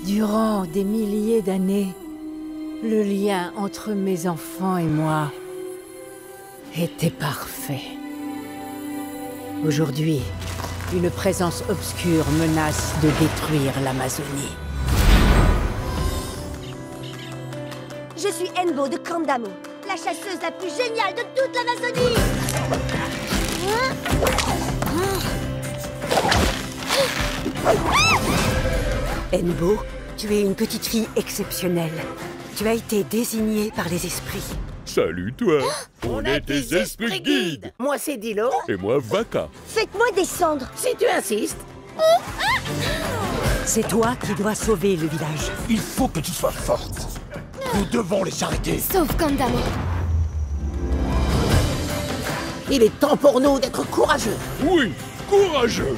Durant des milliers d'années, le lien entre mes enfants et moi était parfait. Aujourd'hui, une présence obscure menace de détruire l'Amazonie. Je suis Enbo de Kandamo, la chasseuse la plus géniale de toute l'Amazonie. Enbo, tu es une petite fille exceptionnelle. Tu as été désignée par les esprits. Salut toi. On est tes esprits guides. Moi c'est Dilo. Et moi Vaka. Faites-moi descendre. Si tu insistes. C'est toi qui dois sauver le village. Il faut que tu sois forte. Nous devons les arrêter. Sauf Kandamo. Il est temps pour nous d'être courageux. Oui, courageux.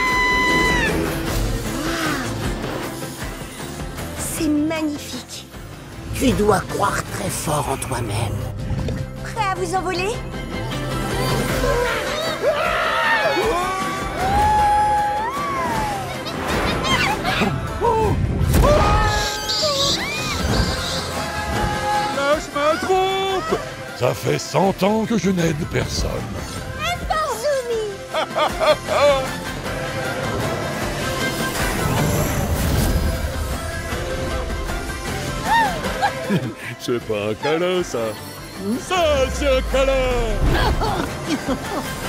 C'est magnifique. Tu dois croire très fort en toi-même. Prêt à vous envoler? Lâche ma trompe. Ça fait 100 ans que je n'aide personne. Barzumi. C'est pas un câlin ça. Ça c'est un câlin.